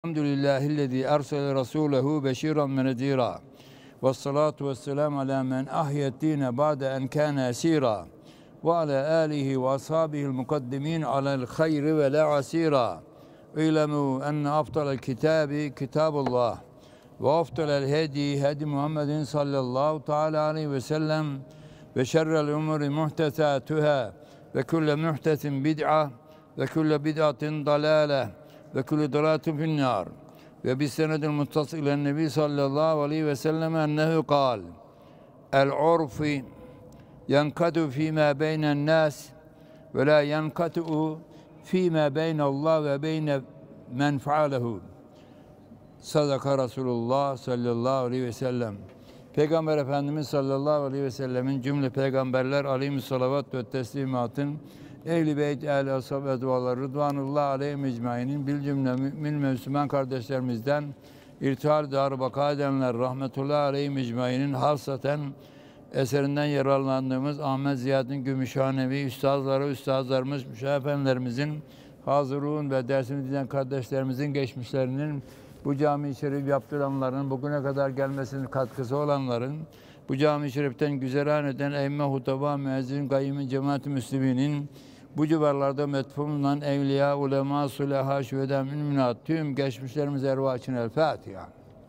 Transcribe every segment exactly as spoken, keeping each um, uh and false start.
Elhamdülillahillezî ersele rasûlehu beşîran ve nedîrâ. Vessalâtu vesselâm alâ men ahyet-dîne ba'de en kâne esîrâ. Ve alâ âlihi ve ashâbihil mukaddimîn alel hayri ve la asîrâ. İ'lemû enne afdalel kitâbi kitâbullah. Ve afdalel hedi hedi Muhammedin sallallahu teâlâ aleyhi ve sellem. Ve şerrel umuri muhtesâtuhâ. Ve külle muhtesin bid'a. Ve külle bid'atin dalâle. Ve kulü dalâtin finnâr. Ve bis senedil muttasil ilen nebi sallallahu aleyhi ve sellem ennehu kâl. El-urfi yenkatu fîmâ beynen nâs ve lâ yenkatu fîmâ beynallah ve beyne men fealehu. Sadaka Resulullah sallallahu aleyhi ve sellem. Peygamber Efendimiz sallallahu aleyhi ve sellemin cümle peygamberler aleyhissalavat ve teslimatın Ehl-i Beyt, Ehl-i Ashab ve duaları Rıdvanullah aleyhim ecmainin bil cümle mümin ve Müslüman kardeşlerimizden irtihal dar baka edenler rahmetullah aleyhim ecmainin hasaten eserinden yararlandığımız Ahmet Ziyaddin Gümüşhanevi üstazları, üstazlarımız, müşahefenlerimizin, hazırun ve dersini dinleyen kardeşlerimizin geçmişlerinin, bu cami-i şerif yaptıranların, bugüne kadar gelmesinin katkısı olanların, bu cami-i şeriften güzeran eden eyyime hutaba, müezzin, gayyim-i cemaat-i müsliminin, bu civarlarda metfun bulunan evliya, ulema, sulaha, şühedâ, müminat, tüm geçmişlerimiz ervah için el Fatiha.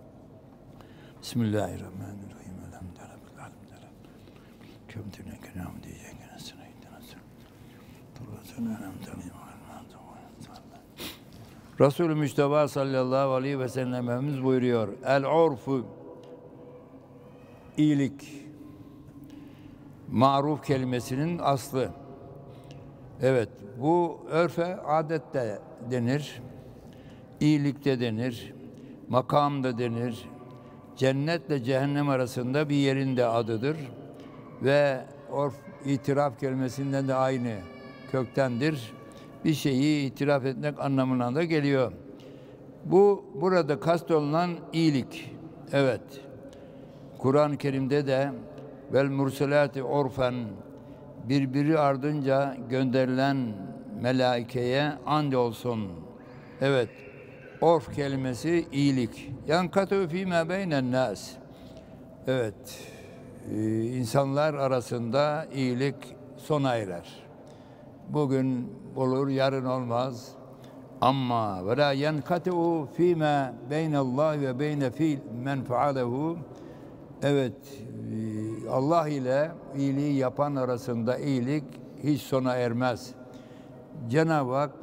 Bismillahirrahmanirrahim. Resulü Müşteba sallallahu aleyhi ve sellem Efendimiz buyuruyor. El-urfu iyilik. Maruf kelimesinin aslı. Evet, bu örfe adet de denir. İyilik de denir. Makam da denir. Cennetle cehennem arasında bir yerin de adıdır. Ve orf itiraf kelimesinden de aynı köktendir. Bir şeyi itiraf etmek anlamına da geliyor. Bu burada kastolunan iyilik. Evet. Kur'an-ı Kerim'de de vel murselati orfen birbiri ardınca gönderilen melaikeye and olsun. Evet. Orf kelimesi iyilik. Yankatu fîmâ beynen nâs. Evet. Ee, insanlar arasında iyilik sona erer. Bugün olur, yarın olmaz. Ama ve la yenkatu fîmâ beynallah ve beyne fî men fealehu. Evet, Allah ile iyiliği yapan arasında iyilik hiç sona ermez. Cenab-ı Hak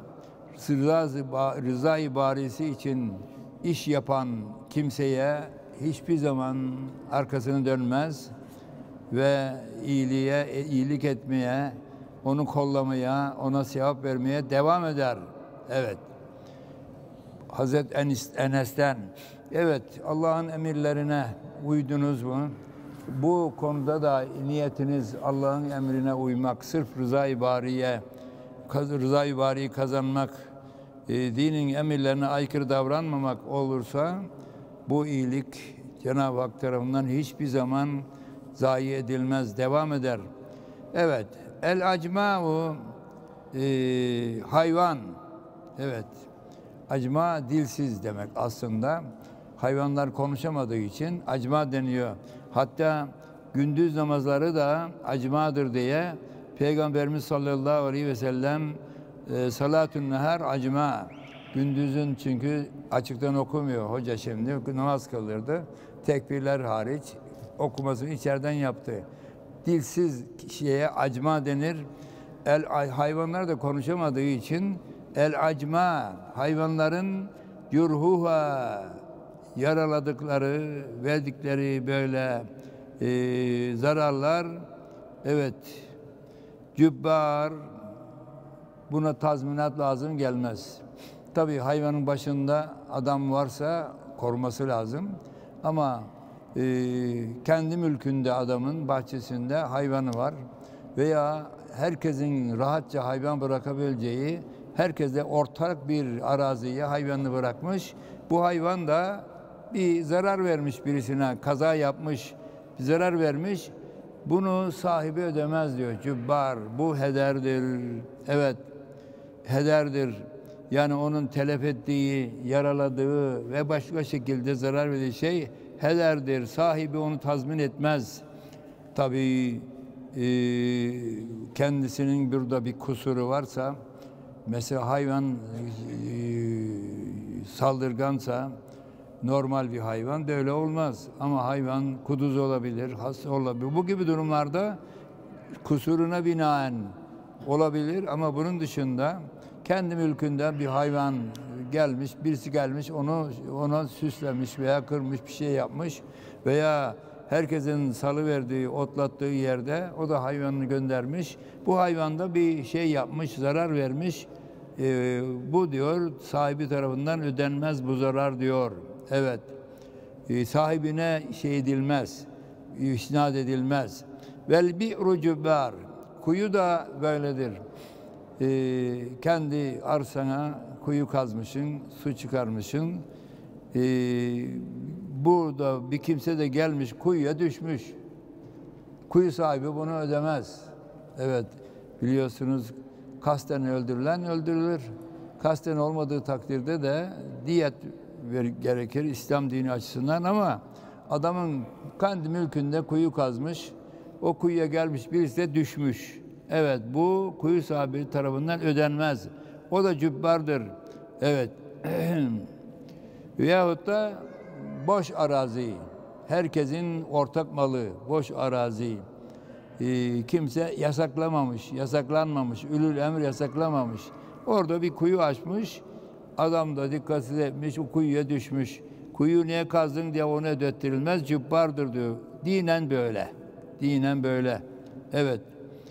rıza-i barisi için iş yapan kimseye hiçbir zaman arkasını dönmez ve iyiliğe, iyilik etmeye, onu kollamaya, ona sevap vermeye devam eder. Evet. Hazreti Enes'ten, evet, Allah'ın emirlerine uydunuz mu? Bu konuda da niyetiniz Allah'ın emrine uymak, sırf rıza-i bariye, rıza-i bariyi kazanmak, e, dinin emirlerine aykırı davranmamak olursa, bu iyilik Cenab-ı Hak tarafından hiçbir zaman zayi edilmez, devam eder. Evet, el-acma'u e, hayvan, evet, acma dilsiz demek aslında. Hayvanlar konuşamadığı için acma deniyor. Hatta gündüz namazları da acmadır diye Peygamberimiz sallallahu aleyhi ve sellem e, salatun nehar acma. Gündüzün çünkü açıktan okumuyor hoca şimdi. Namaz kılırdı. Tekbirler hariç okumasını içeriden yaptı. Dilsiz şeye acma denir. El hayvanlar da konuşamadığı için el acma hayvanların yurhuha yaraladıkları, verdikleri böyle e, zararlar, evet, cübbar, buna tazminat lazım gelmez. Tabii hayvanın başında adam varsa koruması lazım. Ama e, kendi mülkünde adamın bahçesinde hayvanı var veya herkesin rahatça hayvan bırakabileceği, herkese ortak bir araziye hayvanını bırakmış. Bu hayvan da bir zarar vermiş birisine, kaza yapmış, bir zarar vermiş. Bunu sahibi ödemez diyor. Cübbar, bu hederdir. Evet, hederdir. yani onun telef ettiği, yaraladığı ve başka şekilde zarar verdiği şey hederdir. Sahibi onu tazmin etmez. Tabii e, kendisinin burada bir kusuru varsa, mesela hayvan e, saldırgansa, normal bir hayvan da öyle olmaz. Ama hayvan kuduz olabilir, hasta olabilir. Bu gibi durumlarda kusuruna binaen olabilir ama bunun dışında kendi mülkünden bir hayvan gelmiş, birisi gelmiş, onu ona süslemiş veya kırmış, bir şey yapmış veya herkesin salıverdiği, otlattığı yerde o da hayvanını göndermiş. Bu hayvanda bir şey yapmış, zarar vermiş. Ee, bu diyor sahibi tarafından ödenmez bu zarar diyor. Evet. Ee, sahibine şey edilmez, isnat edilmez. Vel bi'ru cübbar. Kuyu da böyledir. Ee, kendi arsana kuyu kazmışsın, su çıkarmışsın. Ee, burada bir kimse de gelmiş kuyuya düşmüş. Kuyu sahibi bunu ödemez. Evet, biliyorsunuz kasten öldürülen öldürülür. Kasten olmadığı takdirde de diyet gerekir İslam dini açısından ama adamın kendi mülkünde kuyu kazmış. O kuyuya gelmiş birisi de düşmüş. Evet, bu kuyu sahibi tarafından ödenmez. O da cübbardır. Evet. Veyahut da boş arazi. Herkesin ortak malı, boş arazi. Ee, kimse yasaklamamış, yasaklanmamış, ülül emir yasaklamamış. Orada bir kuyu açmış. Adam da dikkatsiz etmiş, o kuyuya düşmüş. Kuyu niye kazdın diye ona ödettirilmez, cübbardır diyor. Dinen böyle. Dinen böyle. Evet.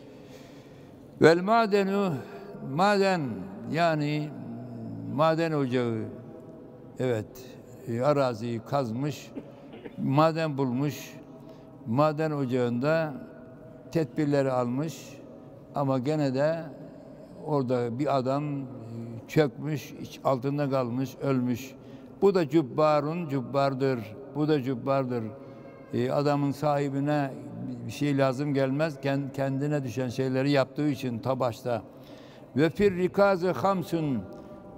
Vel madenu, maden yani maden ocağı. Evet. E, araziyi kazmış, maden bulmuş. Maden ocağında tedbirleri almış ama gene de orada bir adam çökmüş, altında kalmış, ölmüş. Bu da cübbarun, cübbardır. Bu da cübbardır. E, adamın sahibine bir şey lazım gelmez. Kendine düşen şeyleri yaptığı için ta başta. Ve fir rikazı hamsun, e,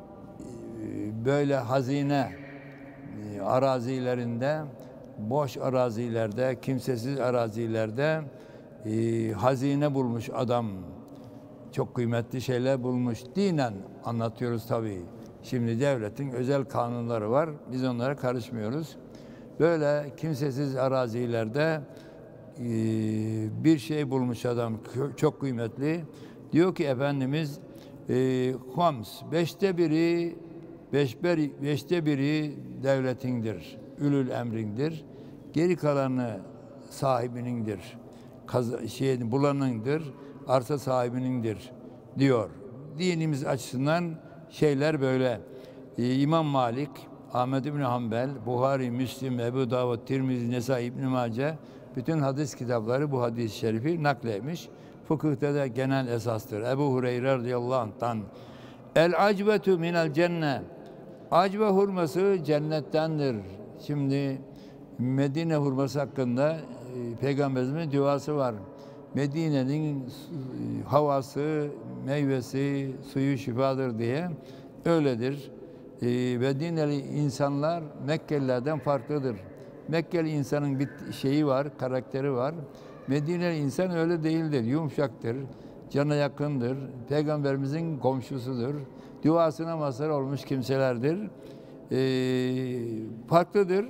böyle hazine e, arazilerinde, boş arazilerde, kimsesiz arazilerde e, hazine bulmuş adam. Çok kıymetli şeyler bulmuş. Dinen anlatıyoruz tabii. Şimdi devletin özel kanunları var. Biz onlara karışmıyoruz. Böyle kimsesiz arazilerde e, bir şey bulmuş adam. Çok kıymetli. Diyor ki Efendimiz e, hams, beşte biri beş, beşte biri devletindir. Ülül emrindir. Geri kalanı sahibinindir. Kaz, şey, bulanındır. Arsa sahibinindir diyor. Dinimiz açısından şeyler böyle. Ee, İmam Malik, Ahmed İbni Hanbel, Buhari, Müslim, Ebu Davud, Tirmizi, Nesai, İbn-i Mace bütün hadis kitapları bu hadis-i şerifi nakletmiş. Fıkıhta da genel esastır. Ebu Hureyre radıyallahu anh'tan El acbetu minel cenne, acbe hurması cennettendir. Şimdi Medine hurması hakkında e, Peygamberimizin duası var. Medine'nin havası, meyvesi, suyu şifadır diye öyledir. E, Medineli insanlar Mekkelilerden farklıdır. Mekkeli insanın bir şeyi var, karakteri var. Medineli insan öyle değildir, yumuşaktır, cana yakındır, Peygamberimizin komşusudur. Duasına mazhar olmuş kimselerdir. E, farklıdır.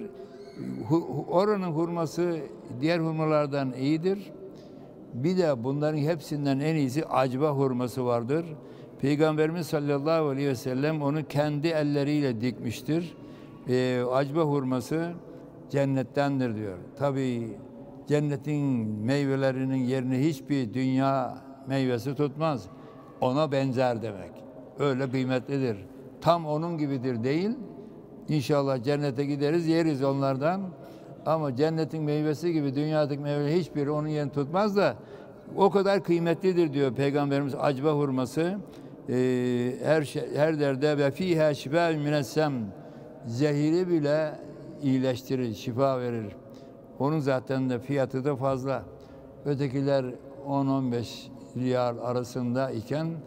Oranın hurması diğer hurmalardan iyidir. Bir de bunların hepsinden en iyisi acba hurması vardır. Peygamberimiz sallallahu aleyhi ve sellem onu kendi elleriyle dikmiştir. Ee, acba hurması cennettendir diyor. Tabii cennetin meyvelerinin yerini hiçbir dünya meyvesi tutmaz. Ona benzer demek. Öyle kıymetlidir. Tam onun gibidir değil. İnşallah cennete gideriz, yeriz onlardan. Ama cennetin meyvesi gibi dünyadaki meyve hiçbiri onun yerini tutmaz da o kadar kıymetlidir diyor Peygamberimiz acba hurması. Ee, her şey, her derde ve fiha şifa minessem, zehiri bile iyileştirir, şifa verir. Onun zaten de fiyatı da fazla. Ötekiler on on beş riyal arasında iken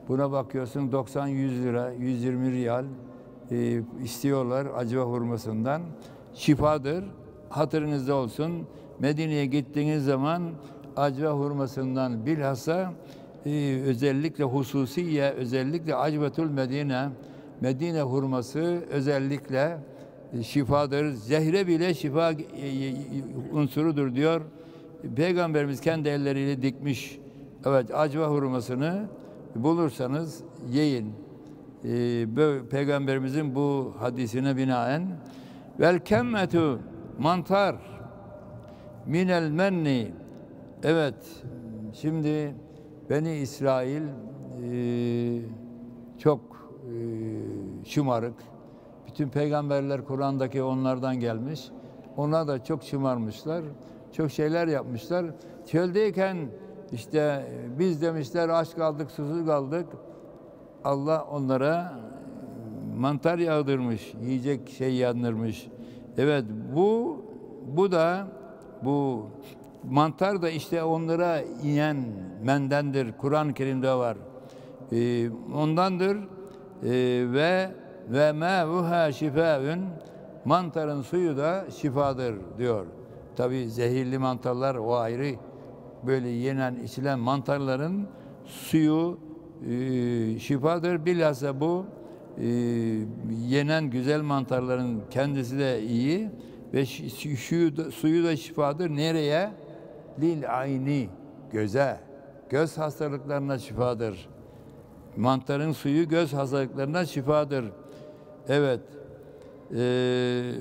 Buna bakıyorsun doksan yüz lira, yüz yirmi riyal e, istiyorlar acva hurmasından. Şifadır. Hatırınızda olsun. Medine'ye gittiğiniz zaman acva hurmasından bilhassa e, özellikle hususiye özellikle acvatul Medine Medine hurması özellikle e, şifadır. Zehre bile şifa e, e, unsurudur diyor. Peygamberimiz kendi elleriyle dikmiş. Evet, acva hurmasını bulursanız yiyin. Ee, Peygamberimizin bu hadisine binaen vel kemmetu mantar minel menni. Evet, şimdi Beni İsrail e, çok e, şımarık. Bütün peygamberler Kur'an'daki onlardan gelmiş. Onlar da çok şımarmışlar. Çok şeyler yapmışlar. Çöldeyken işte biz demişler aç kaldık, susuz kaldık. Allah onlara mantar yağdırmış, yiyecek şey yağdırmış. Evet, bu bu da bu mantar da işte onlara inen mendendir. Kur'an-ı Kerim'de var. Ee, ondandır. Ee, ve ve mâvuhâ şifâün, mantarın suyu da şifadır diyor. Tabi zehirli mantarlar o ayrı. Böyle yenen, içilen mantarların suyu e, şifadır. Bilhassa bu e, yenen güzel mantarların kendisi de iyi ve suyu da, suyu da şifadır. Nereye? Lil ayni, göze. Göz hastalıklarına şifadır. Mantarın suyu göz hastalıklarına şifadır. Evet. Ee,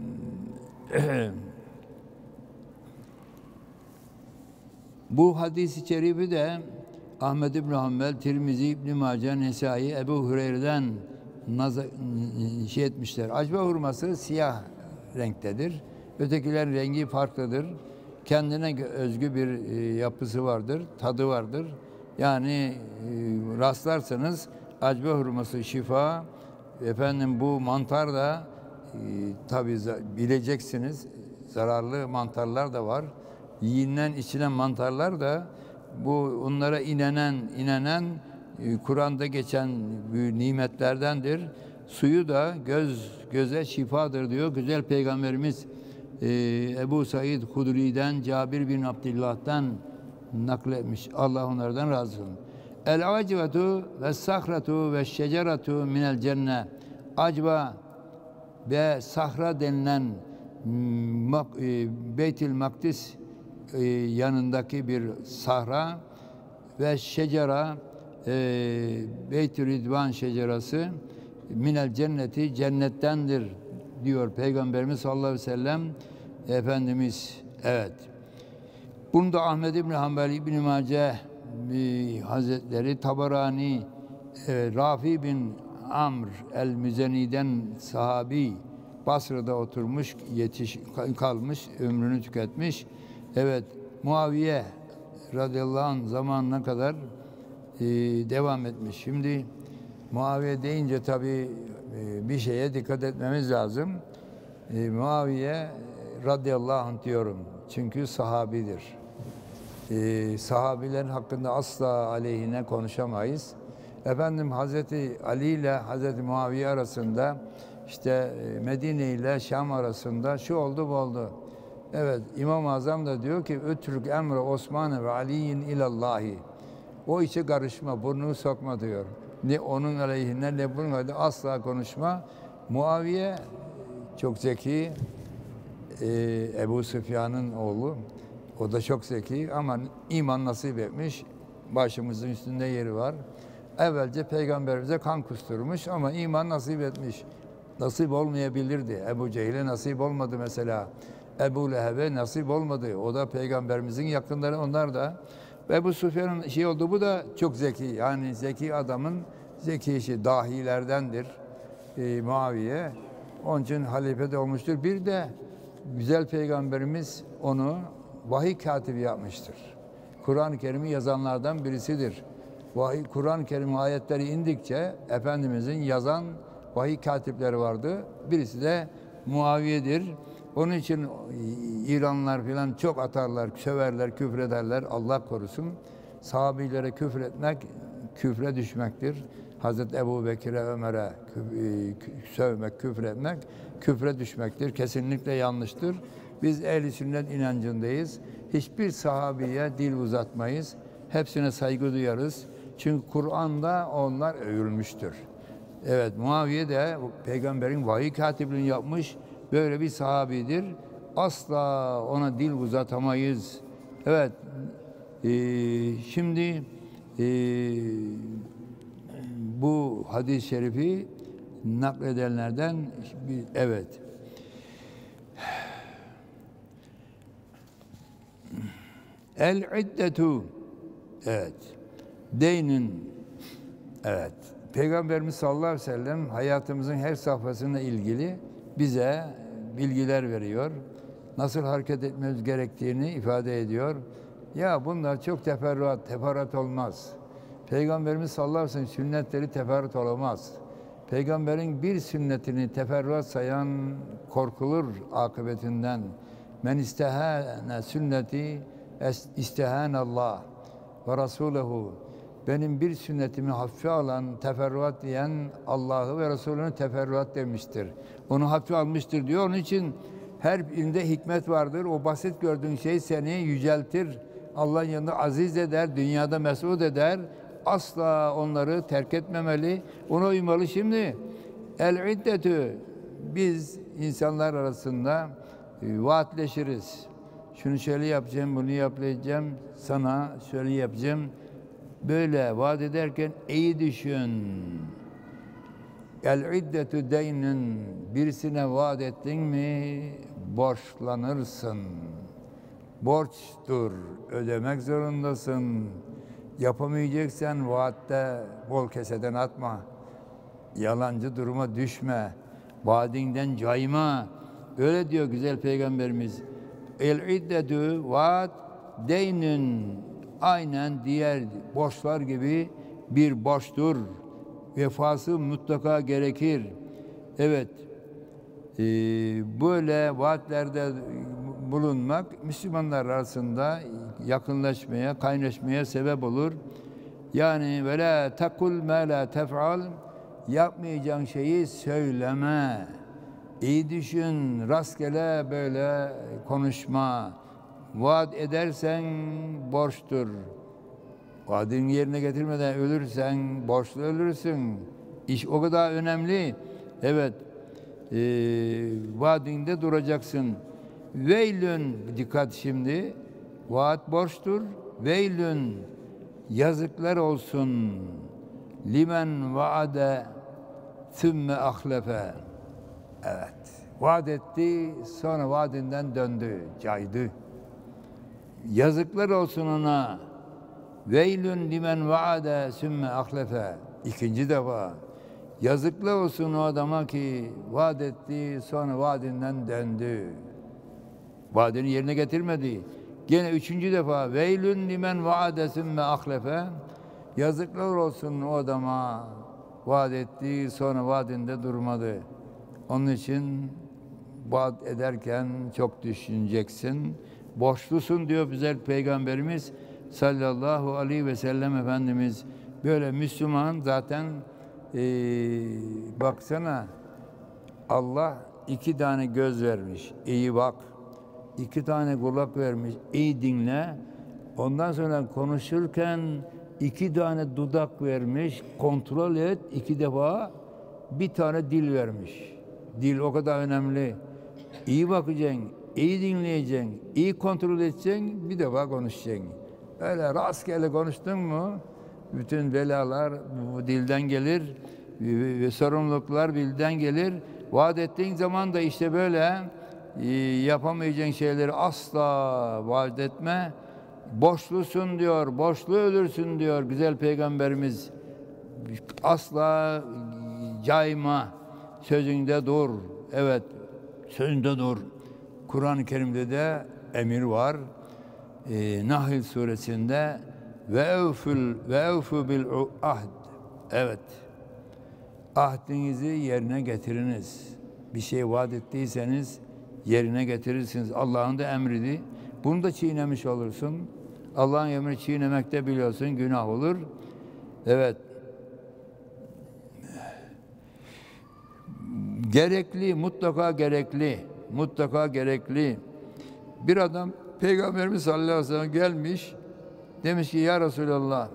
bu hadis-i şerifi de Ahmed İbn Hanbel, Tirmizi, İbn Mace, Nesai, Ebu Hureyre'den şey etmişler. Acva hurması siyah renktedir. Ötekilerin rengi farklıdır. Kendine özgü bir yapısı vardır, tadı vardır. Yani rastlarsanız acva hurması şifa, efendim bu mantar da e, tabii bileceksiniz, zararlı mantarlar da var. Yiyinen, içilen mantarlar da bu onlara inenen, inenen e, Kur'an'da geçen nimetlerdendir. Suyu da göz göze şifadır diyor güzel Peygamberimiz e, Ebu Said Hudri'den, Cabir bin Abdillah'tan nakletmiş. Allah onlardan razı olsun. El acvetu ve sahratu ve şeceratu minel cennet. Acva ve sahra denilen Beytül Makdis yanındaki bir sahra ve şecera Beytül Ridvan şecerası minel cenneti, cennettendir diyor Peygamberimiz sallallahu aleyhi ve sellem Efendimiz. Evet. Bunu da Ahmed İbn Hanbel, İbn Mace Hazretleri, Tabarani, e, Rafi bin Amr el-Müzeni'den sahabi, Basra'da oturmuş, yetiş kalmış, ömrünü tüketmiş. Evet, Muaviye radıyallahu anh zamanına kadar e, devam etmiş. Şimdi Muaviye deyince tabii e, bir şeye dikkat etmemiz lazım. E, Muaviye radıyallahu anh diyorum. Çünkü sahabidir. Ee, sahabilerin hakkında asla aleyhine konuşamayız. Efendim Hazreti Ali ile Hazreti Muaviye arasında işte Medine ile Şam arasında şu oldu bu oldu. Evet, İmam-ı Azam da diyor ki ötrük emre Osman ve Ali'in ilallahi. O işe karışma, burnunu sokma diyor. Ne onun aleyhine ne bunun aleyhine asla konuşma. Muaviye çok zeki, ee, Ebu Süfyan'ın oğlu. O da çok zeki ama iman nasip etmiş. Başımızın üstünde yeri var. Evvelce Peygamberimize kan kusturmuş ama iman nasip etmiş. Nasip olmayabilirdi. Ebu Cehil'e nasip olmadı mesela. Ebu Leheb'e nasip olmadı. O da Peygamberimizin yakınları, onlar da. Ebu Süfyan'ın şey oldu, bu da çok zeki. Yani zeki adamın zeki işi, dahilerdendir. E, Muaviye. Onun için halife de olmuştur. Bir de güzel Peygamberimiz onu vahiy katibi yapmıştır. Kur'an-ı Kerim'i yazanlardan birisidir. Vahiy, Kur'an-ı Kerim ayetleri indikçe Efendimizin yazan vahiy katipleri vardı. Birisi de Muaviye'dir. Onun için İranlılar falan çok atarlar, söverler, küfrederler. Allah korusun. Sahabilere küfretmek küfre düşmektir. Hazreti Ebu Bekir'e, Ömer'e sövmek, küfretmek küfre düşmektir. Kesinlikle yanlıştır. Biz ehl-i sünnet inancındayız. Hiçbir sahabiye dil uzatmayız. Hepsine saygı duyarız. Çünkü Kur'an'da onlar övülmüştür. Evet, Muaviye de peygamberin vahiy katipliğini yapmış. Böyle bir sahabidir. Asla ona dil uzatamayız. Evet, e, şimdi e, bu hadis-i şerifi nakledenlerden evet. El-iddetu evet. Deynin evet. Peygamberimiz sallallahu aleyhi ve sellem hayatımızın her safhasıyla ilgili bize bilgiler veriyor. Nasıl hareket etmemiz gerektiğini ifade ediyor. Ya bunlar çok teferruat, teferruat olmaz. Peygamberimiz sallallahu aleyhi ve sellem sünnetleri teferruat olamaz. Peygamberin bir sünnetini teferruat sayan korkulur akıbetinden. Men istehane sünneti istehanallah ve Resulühü. Benim bir sünnetimi hafife alan, teferruat diyen Allah'ı ve Resulü'nü teferruat demiştir. Onu hafife almıştır diyor. Onun için her birinde hikmet vardır. O basit gördüğün şey seni yüceltir. Allah'ın yanında aziz eder, dünyada mesut eder. Asla onları terk etmemeli, ona uymalı. Şimdi el-iddetü, biz insanlar arasında e, vaatleşiriz. Şunu şöyle yapacağım, bunu yapacağım, sana şöyle yapacağım. Böyle vaat ederken iyi düşün. El-iddetü deynin, birisine vaat ettin mi borçlanırsın. Borçtur, ödemek zorundasın. Yapamayacaksan vaatte bol keseden atma. Yalancı duruma düşme. Vaadinden cayma. Öyle diyor güzel Peygamberimiz. El-iddetü vaat deynün, aynen diğer borçlar gibi bir borçtur. Vefası mutlaka gerekir. Evet. Ee, böyle vaatlerde bulunmak Müslümanlar arasında yakınlaşmaya, kaynaşmaya sebep olur. Yani ve la tekul ma la tef'al, yapmayacağın şeyi söyleme. İyi düşün, rastgele böyle konuşma. Vaat edersen borçtur. Vaadini yerine getirmeden ölürsen borçlu ölürsün. İş o kadar önemli. Evet. E, vaadinde duracaksın. Veylün, dikkat şimdi. Vaat borçtur. Veylün, yazıklar olsun. Limen vaade thümme ahlefe. Evet. Vaat etti, sonra vaadinden döndü, caydı. Yazıklar olsun ona. Veylün limen vaade thümme ahlefe. İkinci defa. Yazıklar olsun o adama ki vaat etti, sonra vaadinden döndü. Vaadini yerine getirmedi. Gene üçüncü defa veylün limen vaade thümme ahlefe. Yazıklar olsun o adama, vaat etti, sonra vaadinde durmadı. Onun için vaat ederken çok düşüneceksin. Borçlusun diyor güzel Peygamberimiz sallallahu aleyhi ve sellem Efendimiz. Böyle Müslüman zaten ee, baksana, Allah iki tane göz vermiş, iyi bak. İki tane kulak vermiş, iyi dinle. Ondan sonra konuşurken iki tane dudak vermiş, kontrol et. İki defa bir tane dil vermiş. Dil o kadar önemli. İyi bakacaksın, iyi dinleyeceksin, iyi kontrol edeceksin, bir defa konuşacaksın. Öyle rastgele konuştun mu, bütün belalar bu dilden gelir ve sorumluluklar dilden gelir. Vaat ettiğin zaman da işte böyle yapamayacağın şeyleri asla vaat etme. Borçlusun diyor, borçlu ölürsün diyor güzel Peygamberimiz. Asla cayma, sözünde dur. Evet, sözünde dur. Kur'an-ı Kerim'de de emir var. Ee, Nahl suresinde ve evfül ve evfü bil ahd. Evet. Ahdinizi yerine getiriniz. Bir şey vaat ettiyseniz yerine getirirsiniz. Allah'ın da emridi. Bunu da çiğnemiş olursun. Allah'ın emrini çiğnemekte biliyorsun günah olur. Evet. Gerekli, mutlaka gerekli, mutlaka gerekli. Bir adam Peygamberimiz sallallahu aleyhi ve sellem gelmiş, demiş ki ya Resulallah,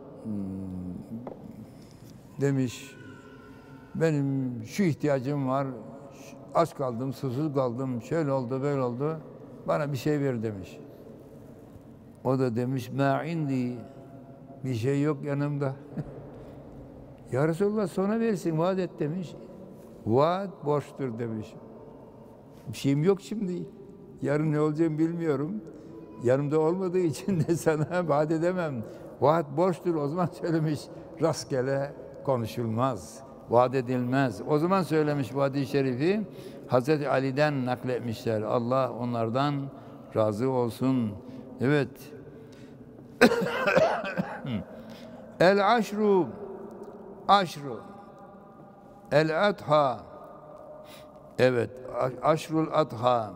demiş benim şu ihtiyacım var, aç kaldım, susuz kaldım, şöyle oldu, böyle oldu, bana bir şey ver demiş. O da demiş ma indi, bir şey yok yanımda. Ya Resulallah sonra versin, vaat et demiş. Vaat borçtur demiş. Bir şeyim yok şimdi. Yarın ne olacağını bilmiyorum. Yanımda olmadığı için de sana vaat edemem. Vaat borçtur. O zaman söylemiş, rastgele konuşulmaz. Vaat edilmez. O zaman söylemiş bu hadis-i şerifi, Hazreti Ali'den nakletmişler. Allah onlardan razı olsun. Evet. El aşru aşru el adha, evet, aşrul adha,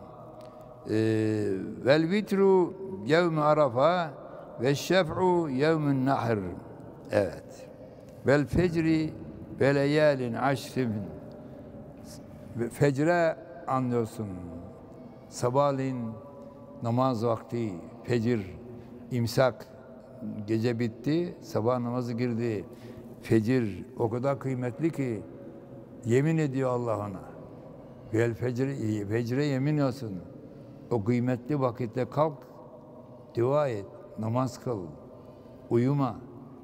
vel vitru yevm arafa ve şef'u yevmün nahr, evet, vel fecri ve leyalin aşrin, fecre anlıyorsun, sabahleyin namaz vakti, fecir, imsak, gece bitti, sabah namazı girdi. Fecir o kadar kıymetli ki yemin ediyor Allah ona. Vel fecre, fecre yemin olsun. O kıymetli vakitte kalk, dua et, namaz kıl, uyuma.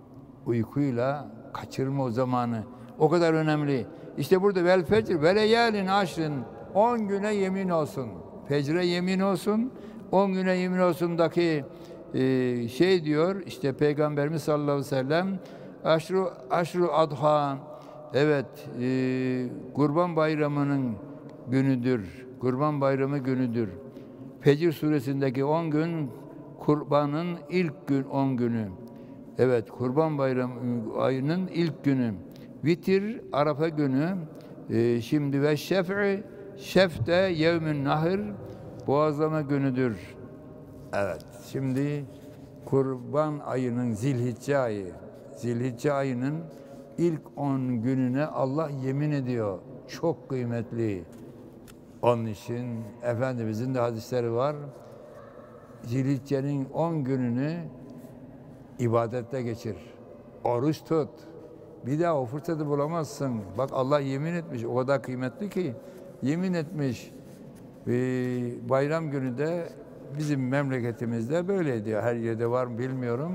Uykuyla kaçırma o zamanı. O kadar önemli. İşte burada vel fecr ve leyalin aşrın, on güne yemin olsun. Fecre yemin olsun, on güne yemin olsundaki e, şey diyor işte Peygamberimiz sallallahu aleyhi ve sellem, aşru aşru adha, evet, e, Kurban Bayramı'nın günüdür. Kurban Bayramı günüdür. Fecr suresindeki on gün kurbanın ilk gün on günü. Evet, Kurban Bayramı ayının ilk günü. Vitir Arafa günü. E, şimdi ve şef'i, şef de yevmün nahır, boğazlama günüdür. Evet, şimdi Kurban ayının Zilhicce ayı, Zilhicce ayının ilk on gününe Allah yemin ediyor. Çok kıymetli. Onun için Efendimizin de hadisleri var. Zilhicce'nin on gününü ibadette geçir. Oruç tut. Bir daha o fırsatı bulamazsın. Bak Allah yemin etmiş. O kadar kıymetli ki yemin etmiş. Ee, bayram günü de bizim memleketimizde böyle diyor. Her yerde var mı bilmiyorum.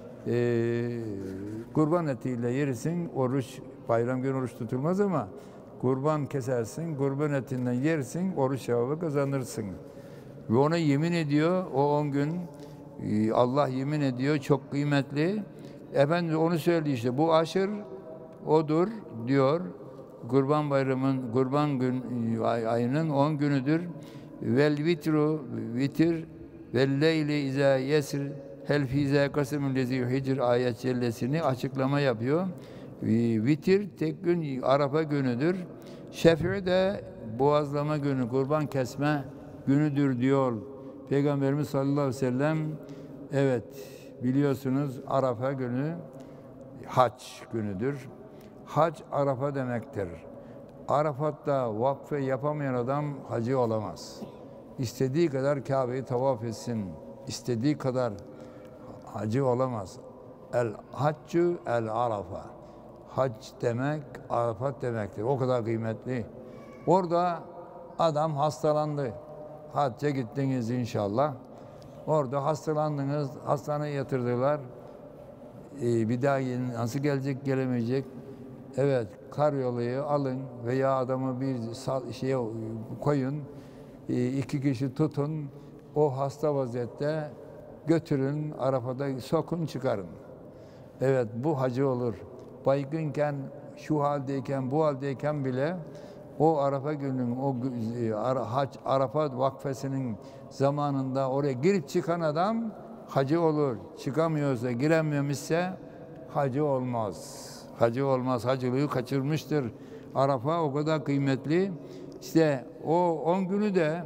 Ee, kurban etiyle yersin. Oruç, bayram günü oruç tutulmaz ama kurban kesersin. Kurban etinden yersin. Oruç sevabı kazanırsın. Ve ona yemin ediyor. O on gün Allah yemin ediyor. Çok kıymetli. Efendim onu söylüyor işte. Bu aşır odur diyor. Kurban Bayramı'nın, Kurban gün ayının on günüdür. Vel vitru, vitir, vel leyli izâ yesr, hel fîzâ kasımın lezî hicr ayet cellesini açıklama yapıyor. Vitir tek gün Arafa günüdür. Şef'i de boğazlama günü, kurban kesme günüdür diyor Peygamberimiz sallallahu aleyhi ve sellem. Evet, biliyorsunuz Arafa günü hac günüdür. Hac Arafa demektir. Arafat'ta vakfe yapamayan adam hacı olamaz. İstediği kadar Kabe'yi tavaf etsin, istediği kadar hacı olamaz. El haccu el arafa. Hac demek Arafat demektir. O kadar kıymetli. Orada adam hastalandı. Hacca gittiniz inşallah. Orada hastalandınız, hastaneye yatırdılar. Ee, bir daha nasıl gelecek, gelemeyecek? Evet, karyolayı alın veya adamı bir şeye koyun, iki kişi tutun, o hasta vaziyette götürün, Arafat'a sokun, çıkarın. Evet, bu hacı olur. Baygınken, şu haldeyken, bu haldeyken bile o Arafa günün, o hac, Arafat vakfesinin zamanında oraya girip çıkan adam hacı olur. Çıkamıyorsa, giremiyormuşsa hacı olmaz. Hacı olmaz, hacılığı kaçırmıştır. Arafa o kadar kıymetli. İşte o on günü de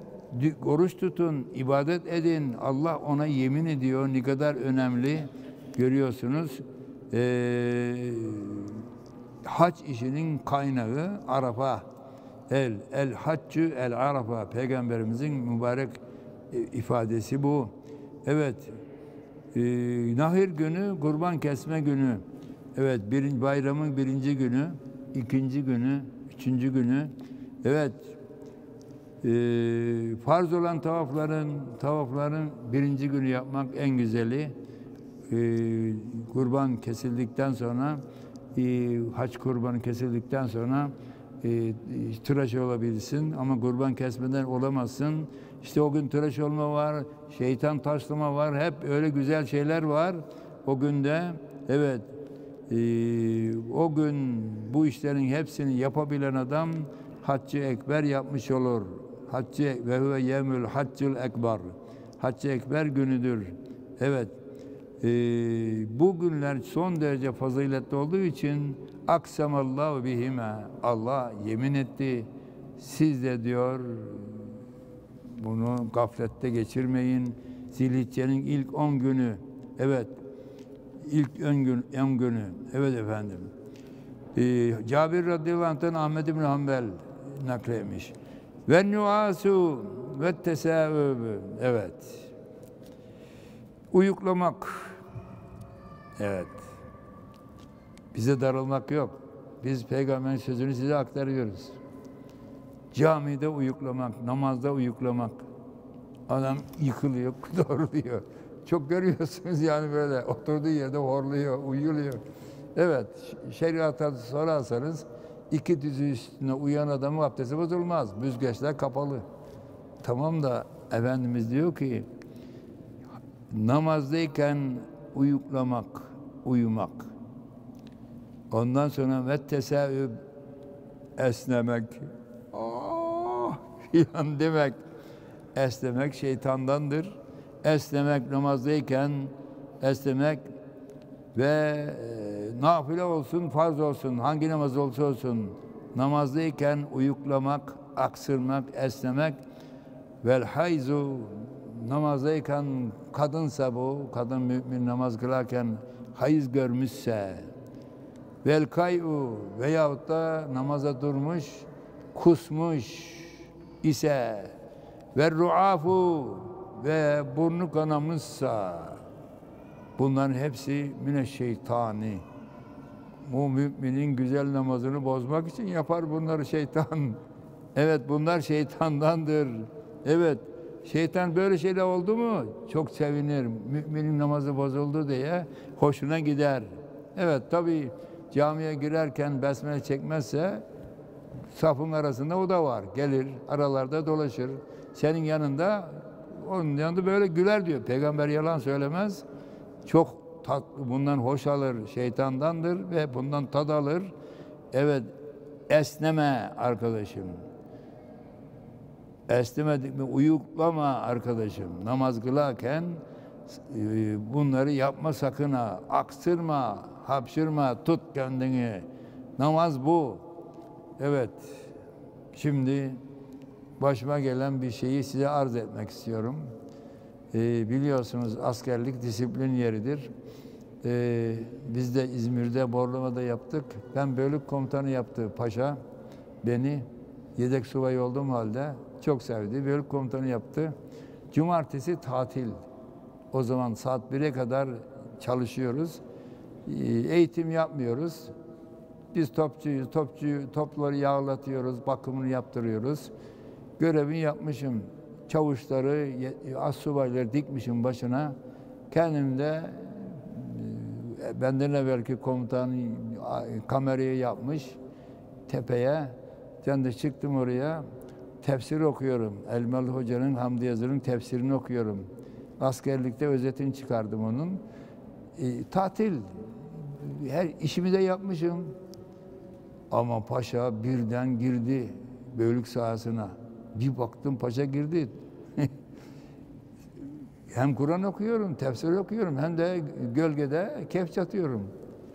oruç tutun, ibadet edin. Allah ona yemin ediyor. Ne kadar önemli görüyorsunuz. e, hac işinin kaynağı Arafa. El, el haccü el Arafa. Peygamberimizin mübarek e, ifadesi bu. Evet. E, Nahir günü, kurban kesme günü. Evet, birinci, bayramın birinci günü, ikinci günü, üçüncü günü. Evet. E, farz olan tavafların, tavafların birinci günü yapmak en güzeli. E, kurban kesildikten sonra, e, hac kurbanı kesildikten sonra e, tıraş olabilirsin ama kurban kesmeden olamazsın. İşte o gün tıraş olma var, şeytan taşlama var, hep öyle güzel şeyler var o günde. Evet, e, o gün bu işlerin hepsini yapabilen adam Haccı Ekber yapmış olur. Haccı ve huve yemül haccül ekber. Haccı Ekber günüdür. Evet. Ee, bu günler son derece faziletli olduğu için aksamallahu bihime. Allah yemin etti. Siz de diyor bunu gaflette geçirmeyin. Zilhicce'nin ilk on günü. Evet. İlk on gün, on günü. Evet efendim. Ee, Cabir radıyallahu anh'tan Ahmed ibn Hanbel nakletmiş. Ve nuasu ve tesavvübü. Evet. Uyuklamak. Evet. Bize darılmak yok. Biz peygamberin sözünü size aktarıyoruz. Camide uyuklamak, namazda uyuklamak. Adam yıkılıyor, doğruluyor. Çok görüyorsunuz yani böyle oturduğu yerde horluyor, uyuluyor. Evet, şeriata sorarsanız iki dizi üstüne uyan adamın abdesti bozulmaz. Büzgeçler kapalı. Tamam da Efendimiz diyor ki namazdayken uyuklamak, uyumak. Ondan sonra ve tesavvüb esnemek. Oh, yan demek. Esnemek şeytandandır. Esnemek namazdayken esnemek ve e, nafile olsun, farz olsun, hangi namaz olsa olsun namazdayken uyuklamak, aksırmak, esnemek vel hayzu namazdayken kadınsa bu, kadın mümin namaz kılarken hayız görmüşse vel kay'u veyahut da namaza durmuş, kusmuş ise ve ru'afu ve burnu kanamışsa bunların hepsi mineşşeytani. Bu müminin güzel namazını bozmak için yapar bunları şeytan. Evet bunlar şeytandandır. Evet. Şeytan böyle şeyler oldu mu çok sevinir. Müminin namazı bozuldu diye hoşuna gider. Evet tabii camiye girerken besmele çekmezse safın arasında o da var. Gelir aralarda dolaşır. Senin yanında onun yanında böyle güler diyor. Peygamber yalan söylemez. Çok tatlı bundan hoş alır. Şeytandandır ve bundan tad alır. Evet esneme arkadaşım. Esnemedik mi uyuklama arkadaşım. Namaz kılarken e, bunları yapma sakın ha. Aksırma, hapşırma, tut kendini. Namaz bu. Evet. Şimdi başıma gelen bir şeyi size arz etmek istiyorum. E, biliyorsunuz askerlik disiplin yeridir. E, biz de İzmir'de, Borlova'da yaptık. Ben bölük komutanı yaptı paşa. Beni yedek subay olduğum halde çok sevdi. Bölük komutanı yaptı. Cumartesi tatil. O zaman saat bire kadar çalışıyoruz. Eğitim yapmıyoruz. Biz topçuyuz. Topçu, topları yağlatıyoruz. Bakımını yaptırıyoruz. Görevimi yapmışım. Çavuşları, astsubayları dikmişim başına. Kendim de benden evvelki komutanı kamerayı yapmış tepeye. Ben de çıktım oraya. Tefsir okuyorum. Elmalı Hoca'nın Hamdi Yazır'ın tefsirini okuyorum. Askerlikte özetini çıkardım onun. E, tatil. Her işimi de yapmışım. Ama paşa birden girdi bölük sahasına. Bir baktım paşa girdi. Hem Kur'an okuyorum, tefsir okuyorum, hem de gölgede kef çatıyorum.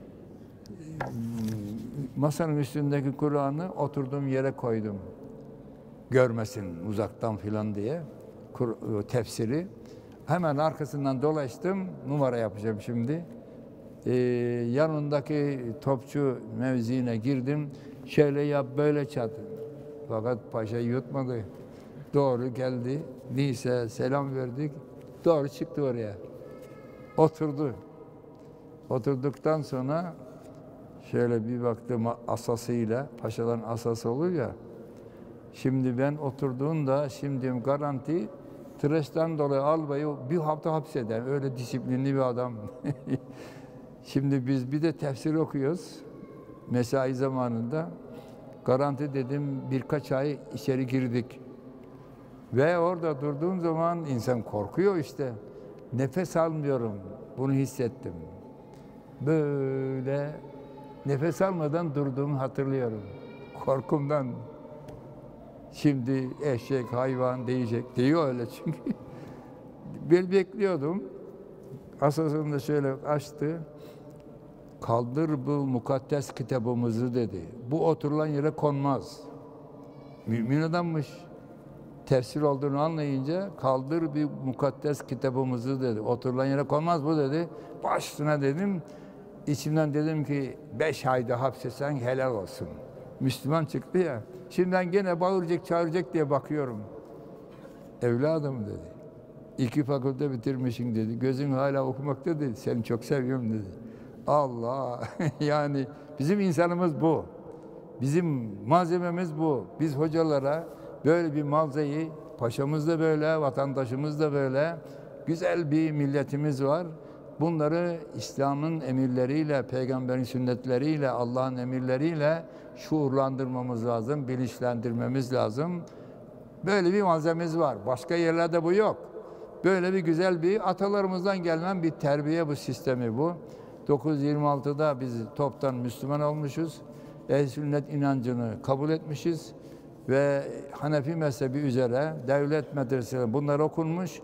Masanın üstündeki Kur'an'ı oturduğum yere koydum. Görmesin uzaktan filan diye tefsiri. Hemen arkasından dolaştım. Numara yapacağım şimdi. Ee, yanındaki topçu mevziine girdim. Şöyle yap, böyle çat. Fakat paşa yutmadı. Doğru geldi. Neyse selam verdik. Doğru çıktı oraya. Oturdu. Oturduktan sonra şöyle bir baktım asasıyla, paşaların asası olur ya. Şimdi ben oturduğumda şimdi garanti tıraştan dolayı albayı bir hafta hapseder. Öyle disiplinli bir adam. Şimdi biz bir de tefsir okuyoruz. Mesai zamanında. Garanti dedim birkaç ay içeri girdik. Ve orada durduğum zaman insan korkuyor işte. Nefes almıyorum. Bunu hissettim. Böyle nefes almadan durduğumu hatırlıyorum. Korkumdan. Şimdi eşek, hayvan diyecek. Diyor öyle çünkü. Ben bekliyordum. Asasını da şöyle açtı. Kaldır bu mukaddes kitabımızı dedi. Bu oturulan yere konmaz. Mümin adammış. Tefsir olduğunu anlayınca kaldır bir mukaddes kitabımızı dedi. Oturulan yere konmaz bu dedi. Başına dedim. İçimden dedim ki beş ayda hapsetsen helal olsun. Müslüman çıktı ya. Şimdiden gene bağıracak çağıracak diye bakıyorum. Evladım dedi. İki fakülte bitirmişsin dedi. Gözün hala okumakta dedi. Seni çok seviyorum dedi. Allah! Yani bizim insanımız bu. Bizim malzememiz bu. Biz hocalara böyle bir malzemeyi, paşamız da böyle, vatandaşımız da böyle, güzel bir milletimiz var. Bunları İslam'ın emirleriyle, peygamberin sünnetleriyle, Allah'ın emirleriyle şuurlandırmamız lazım, bilinçlendirmemiz lazım. Böyle bir malzememiz var. Başka yerlerde bu yok. Böyle bir güzel bir atalarımızdan gelen bir terbiye bu sistemi bu. dokuz yüz yirmi altıda biz toptan Müslüman olmuşuz. Ehl-i sünnet inancını kabul etmişiz ve Hanefi mezhebi üzere devlet medreseleri bunlar okunmuş.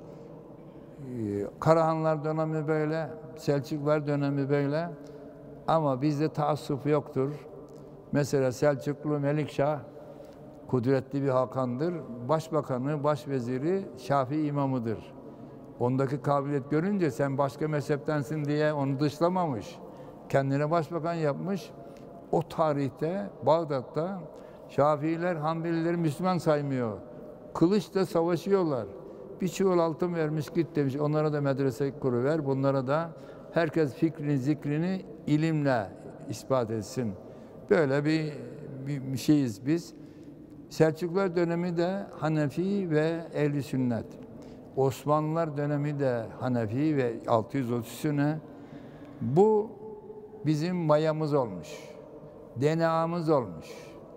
Karahanlar dönemi böyle, Selçuklular dönemi böyle. Ama bizde taassup yoktur. Mesela Selçuklu Melikşah kudretli bir hakandır. Başbakanı, başveziri Şafii imamıdır. Ondaki kabiliyet görünce sen başka mezheptensin diye onu dışlamamış. Kendine başbakan yapmış. O tarihte Bağdat'ta Şafiiler Hanbelileri Müslüman saymıyor. Kılıçla savaşıyorlar. Bir çuval altın vermiş git demiş. Onlara da medrese kuruver. Bunlara da herkes fikrini, zikrini ilimle ispat etsin. Böyle bir, bir şeyiz biz. Selçuklular dönemi de Hanefi ve Ehl-i Sünnet. Osmanlılar dönemi de Hanefi ve altı yüz otuz sene. Bu bizim mayamız olmuş. D N A'mız olmuş.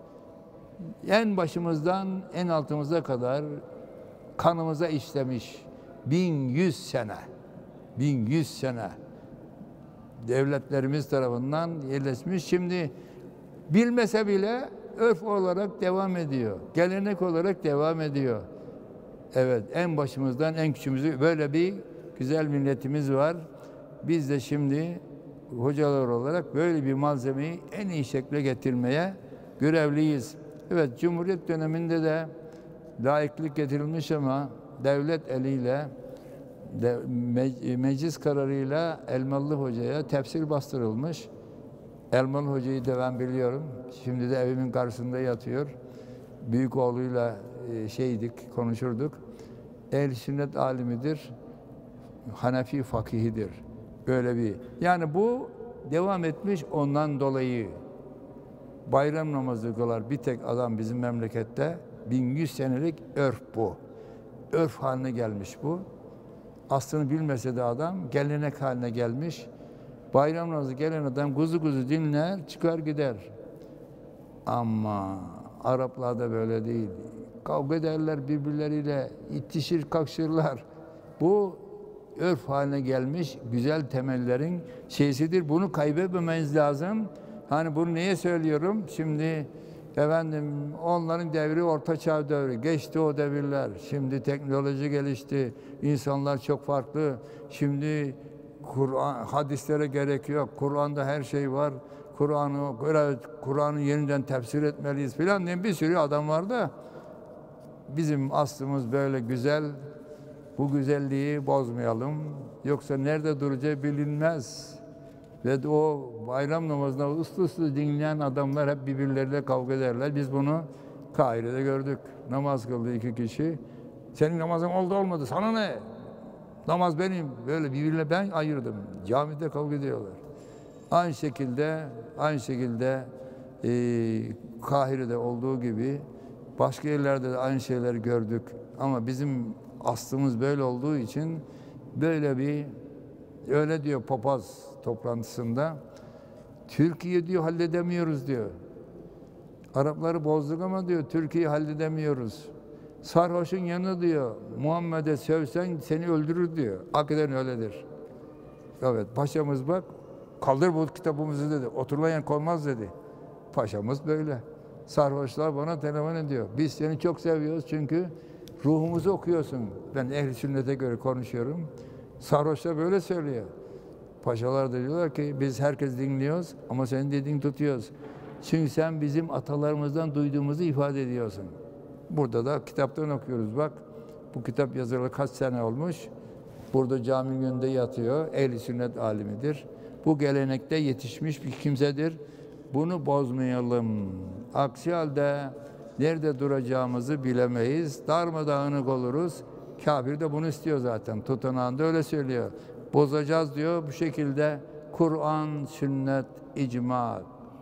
En başımızdan en altımıza kadar kanımıza işlemiş. bin yüz sene. bin yüz sene. Devletlerimiz tarafından yerleşmiş. Şimdi bilmese bile örf olarak devam ediyor. Gelenek olarak devam ediyor. Evet, en başımızdan en küçüğümüzü böyle bir güzel milletimiz var. Biz de şimdi hocalar olarak böyle bir malzemeyi en iyi şekle getirmeye görevliyiz. Evet, Cumhuriyet döneminde de laiklik getirilmiş ama devlet eliyle de, me, meclis kararıyla Elmalı Hoca'ya tefsir bastırılmış. Elmalı Hoca'yı da ben biliyorum. Şimdi de evimin karşısında yatıyor. Büyük oğluyla e, şeydik, konuşurduk. Ehl-i sünnet alimidir. Hanefi fakihidir. Böyle bir. Yani bu devam etmiş ondan dolayı. Bayram namazı kılar bir tek adam bizim memlekette. bin yüz senelik örf bu. Örf haline gelmiş bu. Aslını bilmese de adam gelenek haline gelmiş. Bayram namazı gelen adam kuzu kuzu dinler, çıkar gider. Ama Araplarda böyle değil. Kavga ederler birbirleriyle, itişir, kakşırlar. Bu örf haline gelmiş güzel temellerin şeysidir. Bunu kaybetmemeniz lazım. Hani bunu niye söylüyorum? Şimdi efendim onların devri orta çağ devri. Geçti o devirler. Şimdi teknoloji gelişti. İnsanlar çok farklı. Şimdi Kur'an hadislere gerek yok. Kur'an'da her şey var. Kur'an'ı Kur'an'ı yeniden tefsir etmeliyiz filan diye bir sürü adam var da bizim aslımız böyle güzel. Bu güzelliği bozmayalım. Yoksa nerede duracağı bilinmez. Ve o bayram namazında uslu uslu dinleyen adamlar hep birbirleriyle kavga ederler. Biz bunu Kahire'de gördük. Namaz kıldı iki kişi. Senin namazın oldu olmadı, sana ne? Namaz benim. Böyle birbirine ben ayırdım. Camide kavga ediyorlar. Aynı şekilde, aynı şekilde e, Kahire'de olduğu gibi başka yerlerde de aynı şeyleri gördük. Ama bizim aslımız böyle olduğu için böyle bir, öyle diyor papaz toplantısında, Türkiye diyor halledemiyoruz diyor. Arapları bozduk ama diyor Türkiye'yi halledemiyoruz. Sarhoşun yanı diyor Muhammed'e sövsen seni öldürür diyor. Hakikaten öyledir. Evet, paşamız bak, kaldır bu kitabımızı dedi. Oturulayan konmaz dedi. Paşamız böyle. Sarhoşlar bana telefon ediyor. Biz seni çok seviyoruz çünkü ruhumuzu okuyorsun. Ben ehl-i sünnete göre konuşuyorum. Sarhoşlar böyle söylüyor. Paşalar da diyorlar ki biz herkes dinliyoruz ama senin dediğin tutuyoruz. Çünkü sen bizim atalarımızdan duyduğumuzu ifade ediyorsun. Burada da kitaptan okuyoruz bak. Bu kitap yazılı kaç sene olmuş. Burada caminin önünde yatıyor. Ehl-i sünnet alimidir. Bu gelenekte yetişmiş bir kimsedir. Bunu bozmayalım. Aksi halde nerede duracağımızı bilemeyiz. Darmadağınık oluruz. Kafir de bunu istiyor zaten. Tutanağında öyle söylüyor. Bozacağız diyor. Bu şekilde Kur'an, sünnet, icma,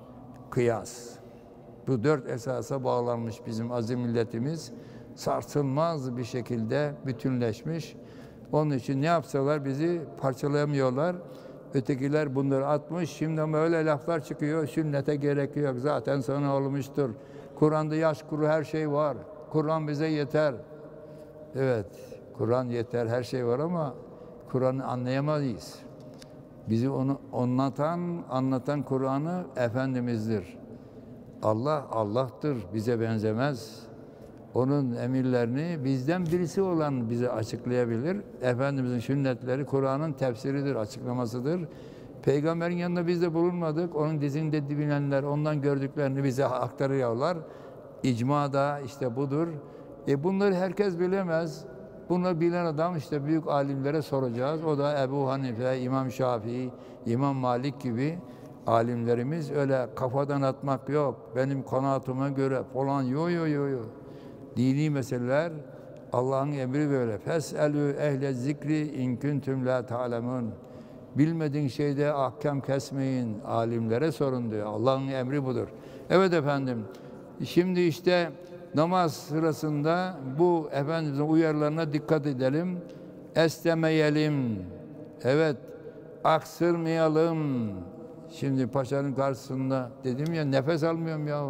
kıyas. Bu dört esasa bağlanmış bizim aziz milletimiz. Sarsılmaz bir şekilde bütünleşmiş. Onun için ne yapsalar bizi parçalayamıyorlar. Ötekiler bunları atmış. Şimdi ama öyle laflar çıkıyor. Sünnete gerek yok. Zaten sana olmuştur. Kur'an'da yaş kuru her şey var. Kur'an bize yeter. Evet, Kur'an yeter, her şey var ama Kur'an'ı anlayamayız. Bizi onu anlatan, anlatan Kur'an'ı Efendimiz'dir. Allah, Allah'tır, bize benzemez. Onun emirlerini bizden birisi olan bize açıklayabilir. Efendimiz'in sünnetleri Kur'an'ın tefsiridir, açıklamasıdır. Peygamberin yanında biz de bulunmadık. Onun dizinde bilinenler, ondan gördüklerini bize aktarıyorlar. İcma da işte budur. E bunları herkes bilemez. Bunları bilen adam işte büyük alimlere soracağız. O da Ebu Hanife, İmam Şafii, İmam Malik gibi alimlerimiz. Öyle kafadan atmak yok. Benim kanaatime göre falan yo yo yo yo. Dini meseleler Allah'ın emri böyle. Fes'elü ehle zikri in kuntum la ta'lemun. Bilmediğin şeyde ahkam kesmeyin. Alimlere sorun diyor. Allah'ın emri budur. Evet efendim. Şimdi işte namaz sırasında bu Efendimiz'in uyarılarına dikkat edelim. Esnemeyelim. Evet. Aksırmayalım. Şimdi paşanın karşısında dedim ya nefes almıyorum ya.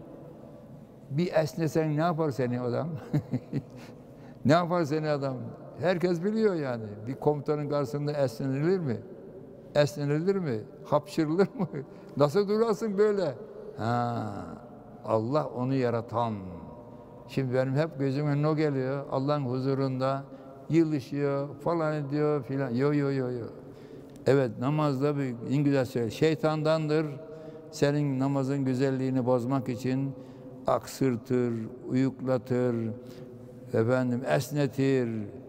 Bir esnesen ne yapar seni adam? Ne yapar seni adam? Herkes biliyor yani. Bir komutanın karşısında esnenilir mi? Esnenilir mi? Hapşırılır mı? Nasıl durasın böyle? Ha, Allah onu yaratan. Şimdi benim hep gözüme ne geliyor? Allah'ın huzurunda yılışıyor, falan ediyor filan. Yo yo yo yo. Evet, namazda bir en güzel söylüyor. Şeytandandır. Senin namazın güzelliğini bozmak için aksırtır, uyuklatır, efendim esnetir,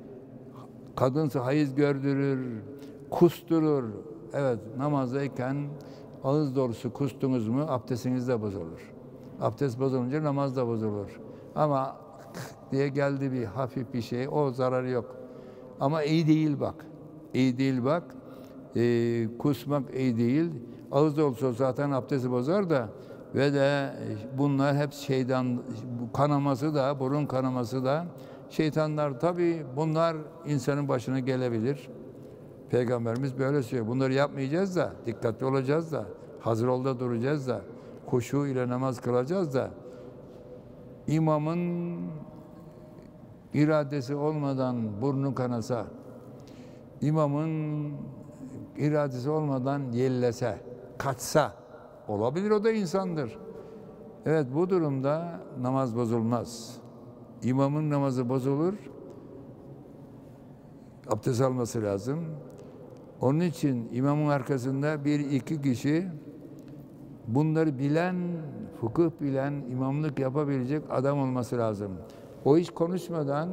kadınsa hayız gördürür, kusturur. Evet, namazdayken ağız dolusu kustunuz mu abdestiniz de bozulur. Abdest bozulunca namaz da bozulur. Ama diye geldi bir hafif bir şey, o zararı yok. Ama iyi değil bak. İyi değil bak. Ee, kusmak iyi değil. Ağız dolusu zaten abdesti bozar da ve de bunlar hep şeytan kanaması da, burun kanaması da şeytanlar tabii bunlar insanın başına gelebilir. Peygamberimiz böyle söylüyor. Bunları yapmayacağız da, dikkatli olacağız da, hazır olda duracağız da, huşu ile namaz kılacağız da imamın iradesi olmadan burnu kanasa, imamın iradesi olmadan yellese, kaçsa olabilir, o da insandır. Evet, bu durumda namaz bozulmaz. İmamın namazı bozulur, abdest alması lazım. Onun için imamın arkasında bir iki kişi bunları bilen, fıkıh bilen, imamlık yapabilecek adam olması lazım. O hiç konuşmadan,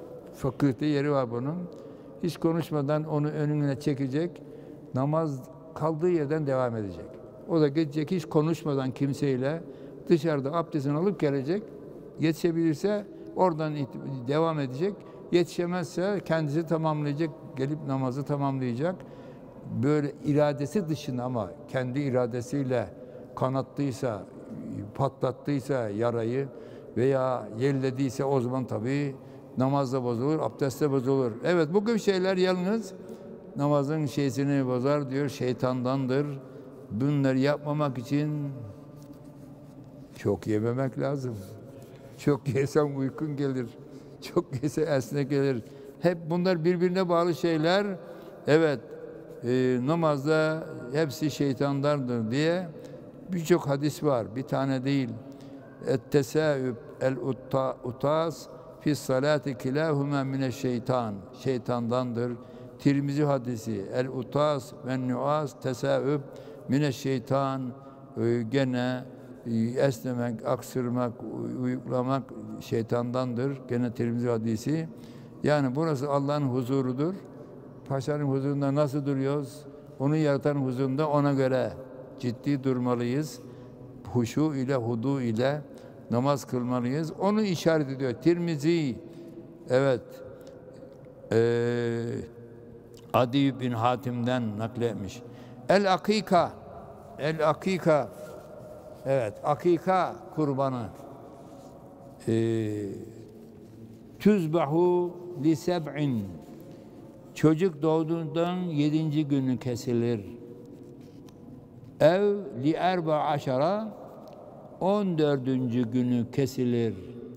fıkıhta yeri var bunun, hiç konuşmadan onu önüne çekecek, namaz kaldığı yerden devam edecek. O da gidecek hiç konuşmadan kimseyle dışarıda abdestini alıp gelecek. Yetişebilirse oradan devam edecek. Yetişemezse kendisi tamamlayacak, gelip namazı tamamlayacak. Böyle iradesi dışında ama kendi iradesiyle kanattıysa, patlattıysa yarayı veya yellediyse o zaman tabii namaz da bozulur, abdest de bozulur. Evet, bugün şeyler yalnız namazın şeysini bozar diyor, şeytandandır. Bunları yapmamak için çok yememek lazım. Çok yersen uykun gelir. Çok yese esnek gelir. Hep bunlar birbirine bağlı şeyler. Evet, e, namazda hepsi şeytandandır diye birçok hadis var. Bir tane değil. Et-tesâüb el-utâs fi salâti kilâhumâ mineşşeytan. Şeytandandır. Tirmizi hadisi. El-utâs ve nuâs tesâüb mineşşeytan. E, gene esnemek, aksırmak, uyuklamak şeytandandır. Gene Tirmizi hadisi. Yani burası Allah'ın huzurudur. Paşanın huzurunda nasıl duruyoruz? Onu yaratan huzurunda ona göre ciddi durmalıyız. Huşu ile, hudu ile namaz kılmalıyız. Onu işaret ediyor. Tirmizi, evet, ee, Adi bin Hatim'den nakletmiş. El-akika, el-akika, evet, akika kurbanı. Ee, tüzbahu li seb'in. Çocuk doğduğundan yedinci günü kesilir. Ev li erba aşara, on dördüncü günü kesilir.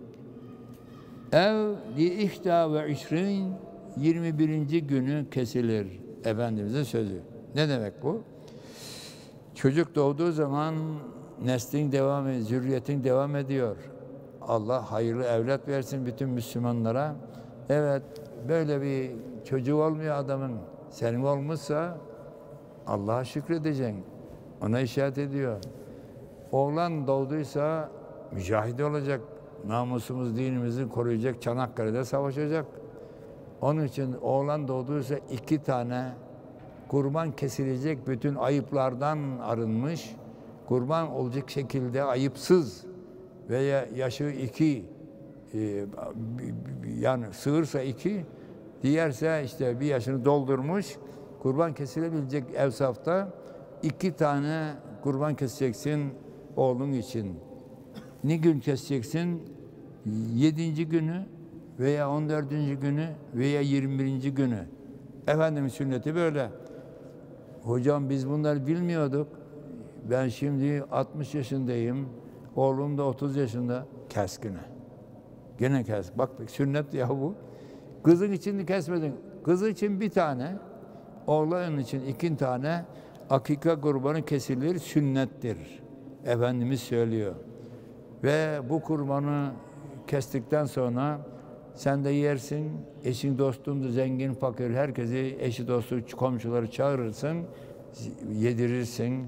Ev li ihta ve işrin, yirmi birinci günü kesilir. Efendimizin sözü. Ne demek bu? Çocuk doğduğu zaman neslin devam ediyor, zürriyetin devam ediyor. Allah hayırlı evlat versin bütün Müslümanlara. Evet, böyle bir çocuğu olmuyor adamın. Senin olmuşsa Allah'a şükredeceksin. Ona işaret ediyor. Oğlan doğduysa mücahid olacak. Namusumuz, dinimizi koruyacak. Çanakkale'de savaşacak. Onun için oğlan doğduysa iki tane kurban kesilecek, bütün ayıplardan arınmış, kurban olacak şekilde ayıpsız veya yaşı iki, e, yani sığırsa iki, diğerse işte bir yaşını doldurmuş, kurban kesilebilecek evsafta iki tane kurban keseceksin oğlun için. Ne gün keseceksin? Yedinci günü veya on dördüncü günü veya yirmi birinci günü. Efendimiz sünneti böyle. Hocam biz bunları bilmiyorduk. Ben şimdi altmış yaşındayım. Oğlum da otuz yaşında. Kes güne. Gene kes. Bak sünnet ya bu. Kızın için kesmedin. Kızı için bir tane, oğlan için iki tane akika kurbanı kesilir, sünnettir. Efendimiz söylüyor. Ve bu kurbanı kestikten sonra sen de yersin, eşin dostun da zengin, fakir, herkesi, eşi dostu, komşuları çağırırsın, yedirirsin.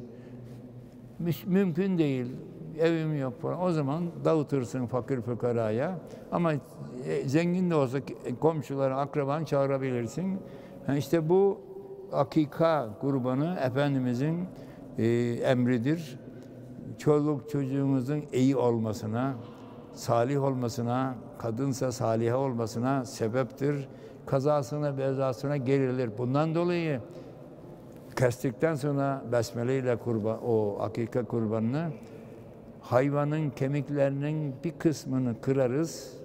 Mümkün değil, evim yok falan. O zaman dağıtırsın fakir fukaraya. Ama zengin de olsa komşuları, akrabanı çağırabilirsin. Yani işte bu akika kurbanı Efendimizin e, emridir. Çoluk çocuğumuzun iyi olmasına, salih olmasına, kadınsa salihe olmasına sebeptir. Kazasına, bezasına gerilir. Bundan dolayı kestikten sonra besmele ile kurban, o akika kurbanını, hayvanın kemiklerinin bir kısmını kırarız,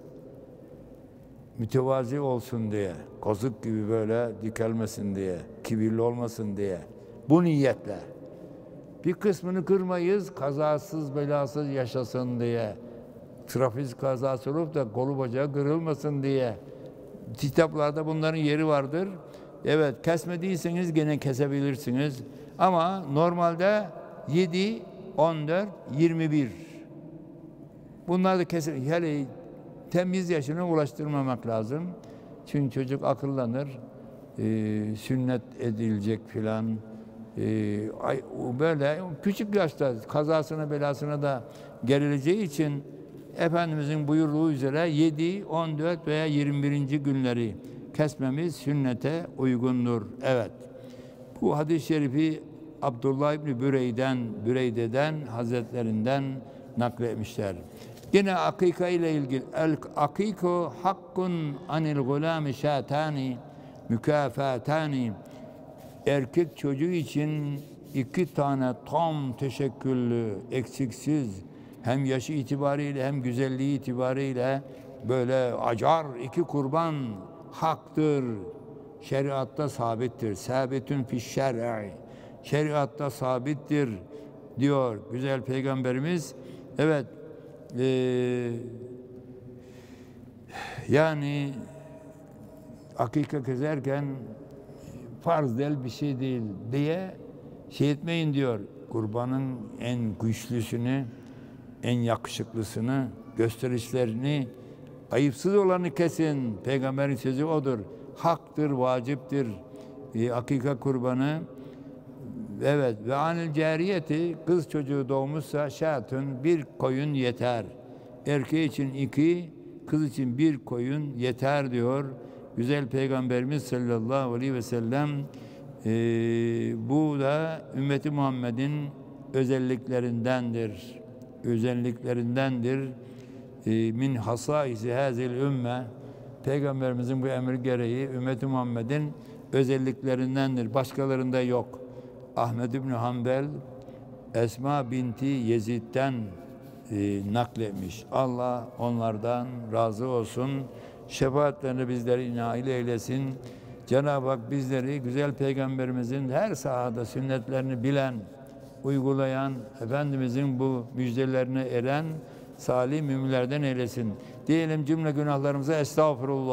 mütevazi olsun diye, kozuk gibi böyle dikelmesin diye, kibirli olmasın diye. Bu niyetle. Bir kısmını kırmayız, kazasız belasız yaşasın diye. Trafik kazası olup da kolu bacağı kırılmasın diye. Kitaplarda bunların yeri vardır. Evet, kesmediyseniz gene kesebilirsiniz. Ama normalde yedi, on dört, yirmi bir. Bunlar da kesin. Hele temiz yaşına ulaştırmamak lazım. Çünkü çocuk akıllanır, e, sünnet edilecek filan. E, böyle küçük yaşta kazasına belasına da gerileceği için Efendimizin buyurduğu üzere yedi, on dört veya yirmi birinci günleri kesmemiz sünnete uygundur. Evet. Bu hadis-i şerifi Abdullah İbni Bürey'den, Büreyde'den, Hazretlerinden nakletmişler. Yine akika ile ilgili el akiku hakkun anil gulami şatani mükafatani, erkek çocuğu için iki tane tam teşekküllü, eksiksiz, hem yaşı itibariyle hem güzelliği itibariyle böyle acar iki kurban haktır. Şeriatta sabittir. Sabitün fiş şer'i. Şeriatta sabittir diyor güzel Peygamberimiz. Evet, e, yani akika keserken farz değil bir şey değil diye şey etmeyin diyor. Kurbanın en güçlüsünü, en yakışıklısını, gösterişlerini, ayıpsız olanı kesin. Peygamberin sözü odur. Haktır, vaciptir. E, akika kurbanı. Evet, ve anil cariyeti, kız çocuğu doğmuşsa şatun, bir koyun yeter. Erkeği için iki, kız için bir koyun yeter diyor güzel Peygamberimiz sallallahu aleyhi ve sellem. Ee, bu da ümmeti Muhammed'in özelliklerindendir. Özelliklerindendir. Ee, min hasaisi hazil ümme. Peygamberimizin bu emri gereği ümmeti Muhammed'in özelliklerindendir. Başkalarında yok. Ahmed İbni Hanbel Esma binti Yezid'den e, nakletmiş. Allah onlardan razı olsun. Şefaatlerini bizleri nail eylesin. Cenab-ı Hak bizleri güzel Peygamberimizin her sahada sünnetlerini bilen, uygulayan, Efendimizin bu müjdelerine eren salih müminlerden eylesin. Diyelim cümle günahlarımıza estağfurullah.